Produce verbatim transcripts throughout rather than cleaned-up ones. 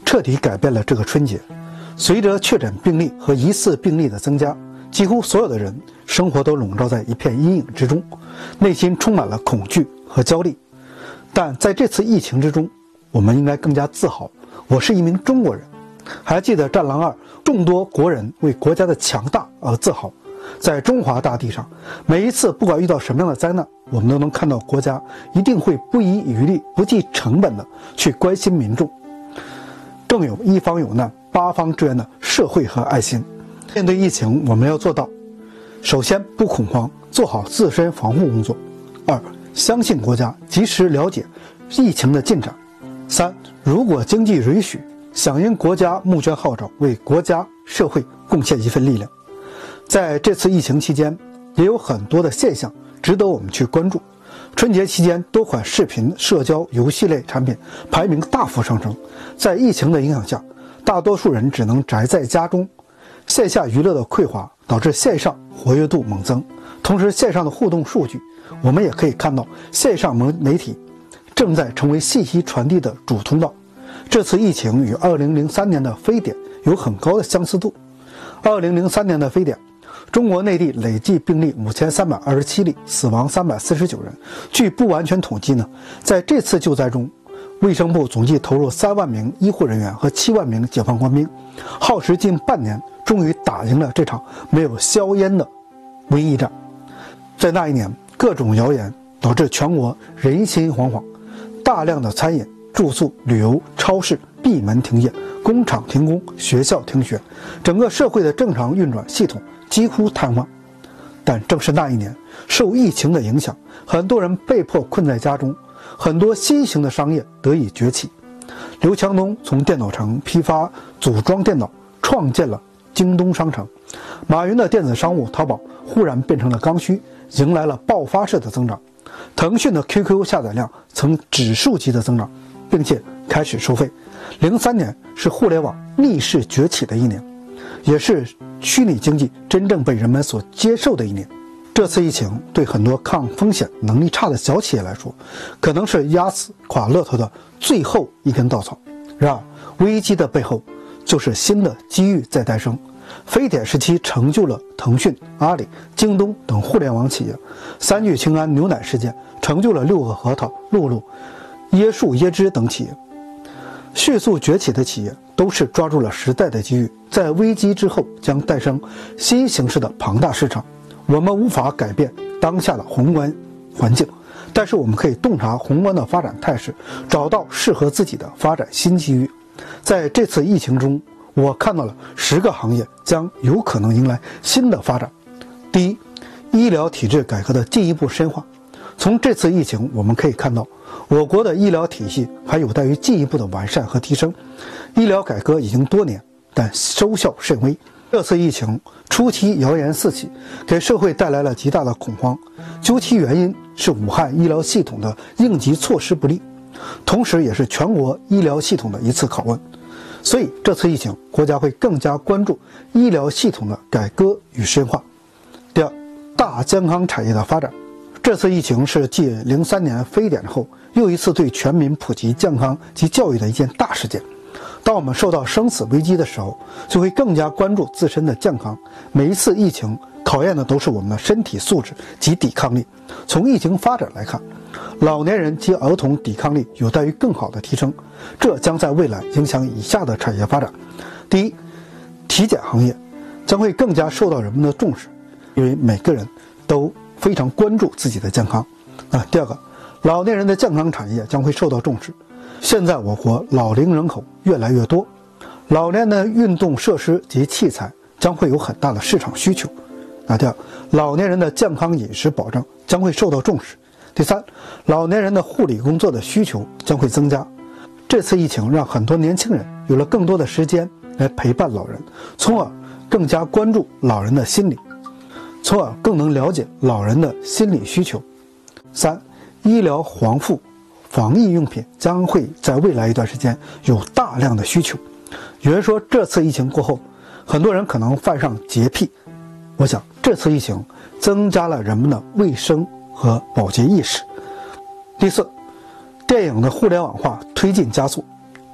彻底改变了这个春节。随着确诊病例和疑似病例的增加，几乎所有的人生活都笼罩在一片阴影之中，内心充满了恐惧和焦虑。但在这次疫情之中，我们应该更加自豪，我是一名中国人。还记得《战狼二》，众多国人为国家的强大而自豪。在中华大地上，每一次不管遇到什么样的灾难，我们都能看到国家一定会不遗余力、不计成本的去关心民众，更有一方有难八方支援的社会和爱心。面对疫情，我们要做到：首先不恐慌，做好自身防护工作；二，相信国家，及时了解疫情的进展；三，如果经济允许，响应国家募捐号召，为国家社会贡献一份力量。在这次疫情期间，也有很多的现象值得我们去关注。春节期间，多款视频、社交、游戏类产品排名大幅上升。在疫情的影响下，大多数人只能宅在家中，线下娱乐的匮乏导致线上活跃度猛增。同时，线上的互动数据，我们也可以看到，线上媒媒体正在成为信息传递的主通道。这次疫情与二零零三年的非典有很高的相似度。二零零三年的非典，中国内地累计病例五千三百二十七例，死亡三百四十九人。据不完全统计呢，在这次救灾中，卫生部总计投入三万名医护人员和七万名解放官兵，耗时近半年，终于打赢了这场没有硝烟的瘟疫战。在那一年，各种谣言导致全国人心惶惶，大量的餐饮、住宿、旅游、超市闭门停业，工厂停工，学校停学，整个社会的正常运转系统几乎瘫痪。但正是那一年，受疫情的影响，很多人被迫困在家中，很多新型的商业得以崛起。刘强东从电脑城批发组装电脑，创建了京东商城。马云的电子商务淘宝忽然变成了刚需，迎来了爆发式的增长。腾讯的 Q Q 下载量呈指数级的增长，并且开始收费。零三年是互联网逆势崛起的一年，也是虚拟经济真正被人们所接受的一年。这次疫情对很多抗风险能力差的小企业来说，可能是压死垮骆驼的最后一根稻草。然而，危机的背后就是新的机遇在诞生。非典时期成就了腾讯、阿里、京东等互联网企业，三聚氰胺牛奶事件成就了六个核桃、露露、椰树椰汁等企业。迅速崛起的企业都是抓住了时代的机遇，在危机之后将诞生新形式的庞大市场。我们无法改变当下的宏观环境，但是我们可以洞察宏观的发展态势，找到适合自己的发展新机遇。在这次疫情中，我看到了十个行业将有可能迎来新的发展。第一，医疗体制改革的进一步深化。从这次疫情我们可以看到，我国的医疗体系还有待于进一步的完善和提升。医疗改革已经多年，但收效甚微。这次疫情初期谣言四起，给社会带来了极大的恐慌。究其原因是武汉医疗系统的应急措施不力，同时也是全国医疗系统的一次拷问。所以这次疫情，国家会更加关注医疗系统的改革与深化。第二，大健康产业的发展。这次疫情是继零三年非典后又一次对全民普及健康及教育的一件大事件。当我们受到生死危机的时候，就会更加关注自身的健康。每一次疫情考验的都是我们的身体素质及抵抗力。从疫情发展来看，老年人及儿童抵抗力有待于更好的提升，这将在未来影响以下的产业发展。第一，体检行业将会更加受到人们的重视，因为每个人都非常关注自己的健康。啊，第二个，老年人的健康产业将会受到重视。现在我国老龄人口越来越多，老年的运动设施及器材将会有很大的市场需求。啊，第二，老年人的健康饮食保障将会受到重视。第三，老年人的护理工作的需求将会增加。这次疫情让很多年轻人有了更多的时间来陪伴老人，从而更加关注老人的心理，从而更能了解老人的心理需求。三，医疗防护防疫用品将会在未来一段时间有大量的需求。有人说这次疫情过后，很多人可能犯上洁癖。我想这次疫情增加了人们的卫生和保洁意识。第四，电影的互联网化推进加速。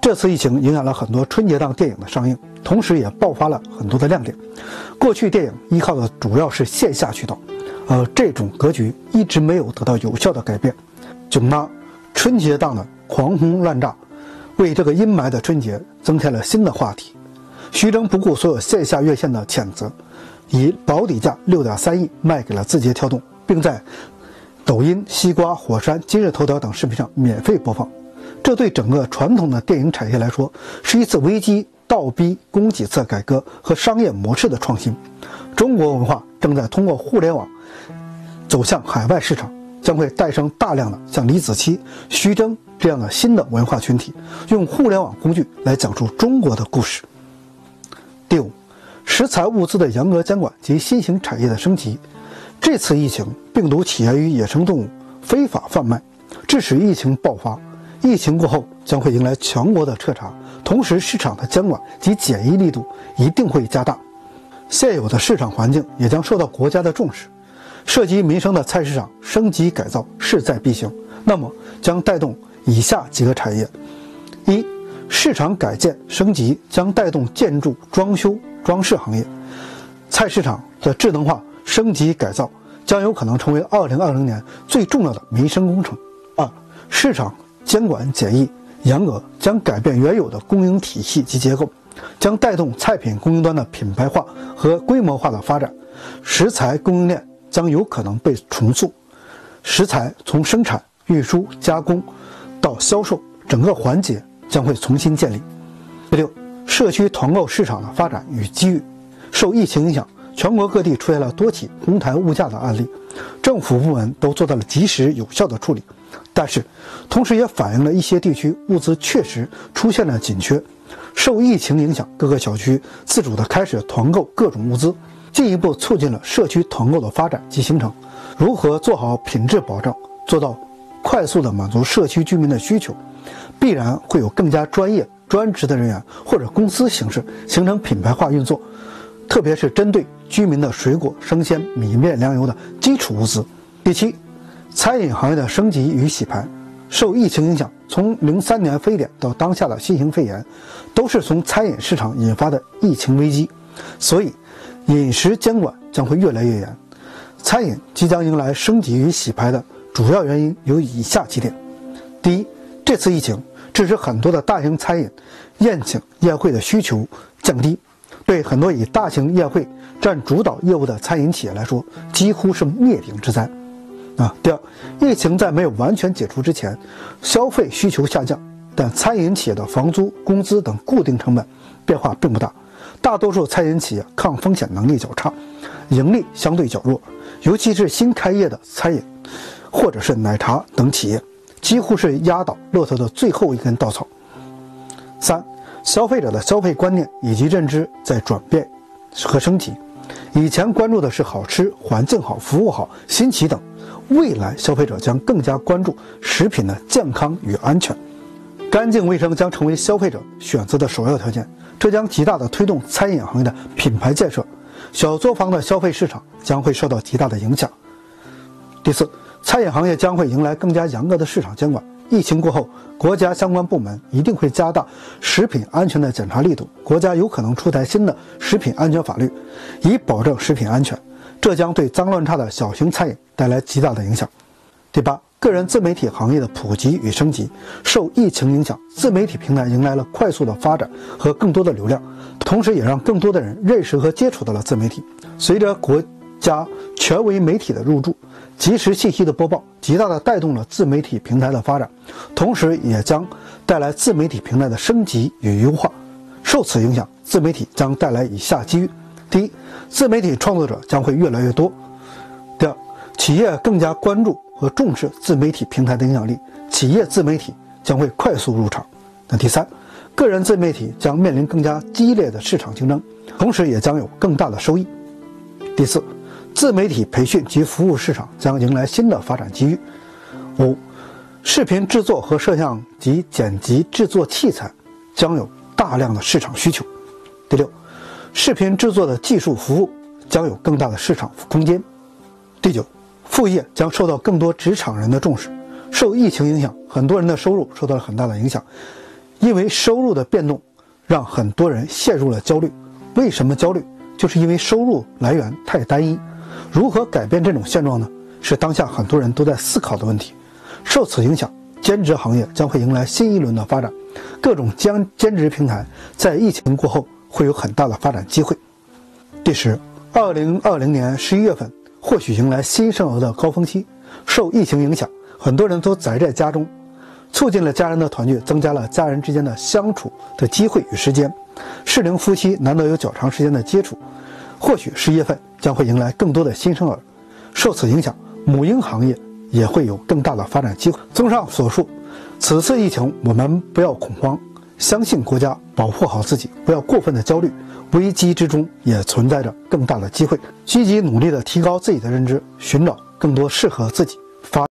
这次疫情影响了很多春节档电影的上映，同时也爆发了很多的亮点。过去电影依靠的主要是线下渠道，而这种格局一直没有得到有效的改变。囧妈春节档的狂轰滥炸，为这个阴霾的春节增添了新的话题。徐峥不顾所有线下院线的谴责，以保底价 六点三亿卖给了字节跳动，并在抖音、西瓜、火山、今日头条等视频上免费播放。这对整个传统的电影产业来说，是一次危机倒逼供给侧改革和商业模式的创新。中国文化正在通过互联网走向海外市场，将会诞生大量的像李子柒、徐峥这样的新的文化群体，用互联网工具来讲述中国的故事。第五，食材物资的严格监管及新型产业的升级。这次疫情，病毒起源于野生动物，非法贩卖，致使疫情爆发。疫情过后将会迎来全国的彻查，同时市场的监管及检疫力度一定会加大，现有的市场环境也将受到国家的重视。涉及民生的菜市场升级改造势在必行，那么将带动以下几个产业：一、市场改建升级将带动建筑、装修、装饰行业，菜市场的智能化升级改造将有可能成为二零二零年最重要的民生工程。二、市场监管检疫严格将改变原有的供应体系及结构，将带动菜品供应端的品牌化和规模化的发展，食材供应链将有可能被重塑，食材从生产、运输、加工到销售整个环节将会重新建立。第六，社区团购市场的发展与机遇。受疫情影响，全国各地出现了多起哄抬物价的案例，政府部门都做到了及时有效的处理，但是同时也反映了一些地区物资确实出现了紧缺。受疫情影响，各个小区自主地开始团购各种物资，进一步促进了社区团购的发展及形成。如何做好品质保障，做到快速地满足社区居民的需求，必然会有更加专业专职的人员或者公司形式形成品牌化运作，特别是针对居民的水果、生鲜、米面粮油的基础物资。第七，餐饮行业的升级与洗牌。受疫情影响，从零三年非典到当下的新型肺炎，都是从餐饮市场引发的疫情危机，所以饮食监管将会越来越严。餐饮即将迎来升级与洗牌的主要原因有以下几点：第一，这次疫情致使很多的大型餐饮、宴请、宴会的需求降低，对很多以大型宴会占主导业务的餐饮企业来说，几乎是灭顶之灾。啊，第二，疫情在没有完全解除之前，消费需求下降，但餐饮企业的房租、工资等固定成本变化并不大，大多数餐饮企业抗风险能力较差，盈利相对较弱，尤其是新开业的餐饮或者是奶茶等企业，几乎是压倒骆驼的最后一根稻草。三，消费者的消费观念以及认知在转变和升级，以前关注的是好吃、环境好、服务好、新奇等，未来消费者将更加关注食品的健康与安全，干净卫生将成为消费者选择的首要条件，这将极大地推动餐饮行业的品牌建设，小作坊的消费市场将会受到极大的影响。第四，餐饮行业将会迎来更加严格的市场监管。疫情过后，国家相关部门一定会加大食品安全的检查力度，国家有可能出台新的食品安全法律，以保证食品安全，这将对脏乱差的小型餐饮带来极大的影响。第八，个人自媒体行业的普及与升级。受疫情影响，自媒体平台迎来了快速的发展和更多的流量，同时也让更多的人认识和接触到了自媒体。随着国家权威媒体的入驻，即时信息的播报极大地带动了自媒体平台的发展，同时也将带来自媒体平台的升级与优化。受此影响，自媒体将带来以下机遇：第一，自媒体创作者将会越来越多；第二，企业更加关注和重视自媒体平台的影响力，企业自媒体将会快速入场。那第三，个人自媒体将面临更加激烈的市场竞争，同时也将有更大的收益。第四，自媒体培训及服务市场将迎来新的发展机遇。五，视频制作和摄像及剪辑制作器材将有大量的市场需求。第六，视频制作的技术服务将有更大的市场空间。第九，副业将受到更多职场人的重视。受疫情影响，很多人的收入受到了很大的影响， 因为收入的变动，让很多人陷入了焦虑。为什么焦虑？就是因为收入来源太单一。如何改变这种现状呢？是当下很多人都在思考的问题。受此影响，兼职行业将会迎来新一轮的发展。各种兼兼职平台在疫情过后会有很大的发展机会。第十，二零二零年十一月份或许迎来新生儿的高峰期。受疫情影响，很多人都宅在家中，促进了家人的团聚，增加了家人之间的相处的机会与时间。适龄夫妻难得有较长时间的接触，或许十一月份将会迎来更多的新生儿。受此影响，母婴行业也会有更大的发展机会。综上所述，此次疫情我们不要恐慌，相信国家，保护好自己，不要过分的焦虑。危机之中也存在着更大的机会，积极努力地提高自己的认知，寻找更多适合自己